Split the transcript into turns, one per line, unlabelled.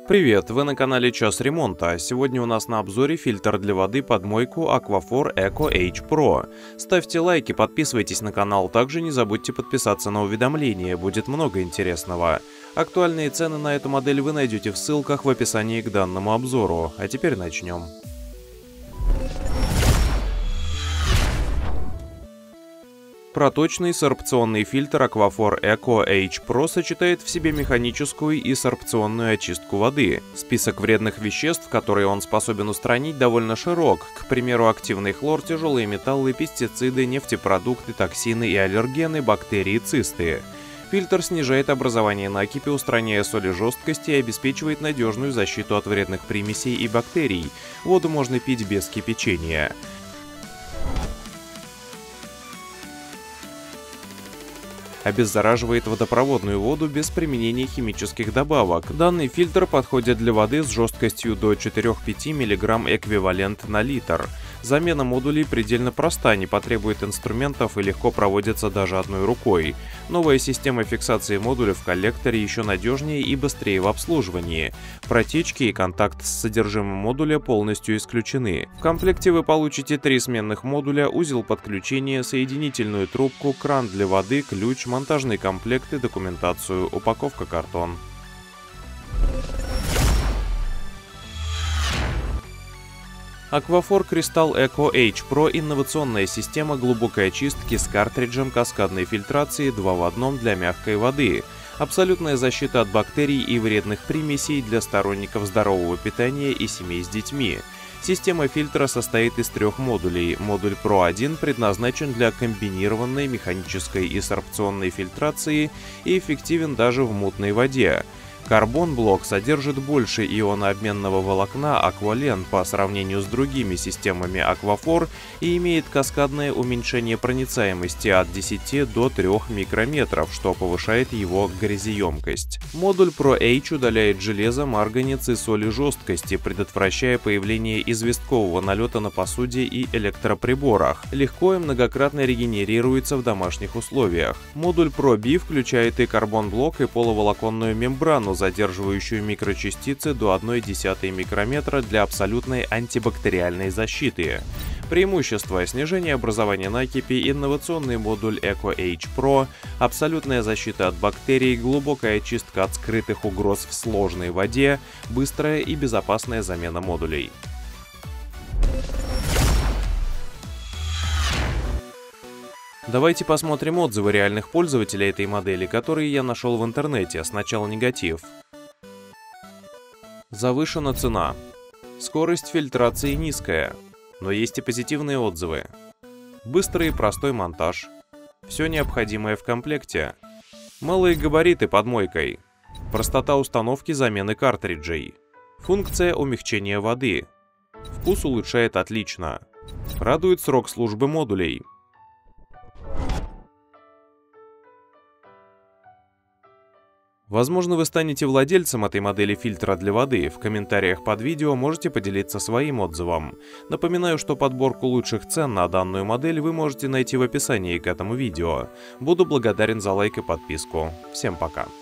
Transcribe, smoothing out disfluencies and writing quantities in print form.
Привет, вы на канале Час Ремонта. Сегодня у нас на обзоре фильтр для воды под мойку Aquaphor Eco H Pro. Ставьте лайки, подписывайтесь на канал, также не забудьте подписаться на уведомления, будет много интересного. Актуальные цены на эту модель вы найдете в ссылках в описании к данному обзору. А теперь начнем. Проточный сорбционный фильтр Aquaphor Eco H Pro сочетает в себе механическую и сорбционную очистку воды. Список вредных веществ, которые он способен устранить, довольно широк. К примеру, активный хлор, тяжелые металлы, пестициды, нефтепродукты, токсины и аллергены, бактерии, цисты. Фильтр снижает образование накипи, устраняя соли жесткости и обеспечивает надежную защиту от вредных примесей и бактерий. Воду можно пить без кипячения. Обеззараживает водопроводную воду без применения химических добавок. Данный фильтр подходит для воды с жесткостью до 4-5 мг эквивалент на литр. Замена модулей предельно проста, не потребует инструментов и легко проводится даже одной рукой. Новая система фиксации модуля в коллекторе еще надежнее и быстрее в обслуживании. Протечки и контакт с содержимым модуля полностью исключены. В комплекте вы получите 3 сменных модуля, узел подключения, соединительную трубку, кран для воды, ключ, монтажный комплект и документацию, упаковка картон. Aquaphor Crystal Eco H Pro – инновационная система глубокой очистки с картриджем каскадной фильтрации 2 в 1 для мягкой воды. Абсолютная защита от бактерий и вредных примесей для сторонников здорового питания и семей с детьми. Система фильтра состоит из 3 модулей. Модуль Pro 1 предназначен для комбинированной механической и сорбционной фильтрации и эффективен даже в мутной воде. Карбон-блок содержит больше ионообменного волокна Aqualen по сравнению с другими системами Aquaphor и имеет каскадное уменьшение проницаемости от 10 до 3 микрометров, что повышает его грязеемкость. Модуль Pro H удаляет железо, марганец и соли жесткости, предотвращая появление известкового налета на посуде и электроприборах. Легко и многократно регенерируется в домашних условиях. Модуль Pro B включает и карбон-блок, и полуволоконную мембрану, задерживающую микрочастицы до 0,1 микрометра для абсолютной антибактериальной защиты. Преимущества: снижение образования накипи, инновационный модуль Eco H Pro, абсолютная защита от бактерий, глубокая очистка от скрытых угроз в сложной воде, быстрая и безопасная замена модулей. Давайте посмотрим отзывы реальных пользователей этой модели, которые я нашел в интернете. Сначала негатив. Завышена цена. Скорость фильтрации низкая. Но есть и позитивные отзывы. Быстрый и простой монтаж. Все необходимое в комплекте. Малые габариты под мойкой. Простота установки замены картриджей. Функция умягчения воды. Вкус улучшает отлично. Радует срок службы модулей. Возможно, вы станете владельцем этой модели фильтра для воды. В комментариях под видео можете поделиться своим отзывом. Напоминаю, что подборку лучших цен на данную модель вы можете найти в описании к этому видео. Буду благодарен за лайк и подписку. Всем пока!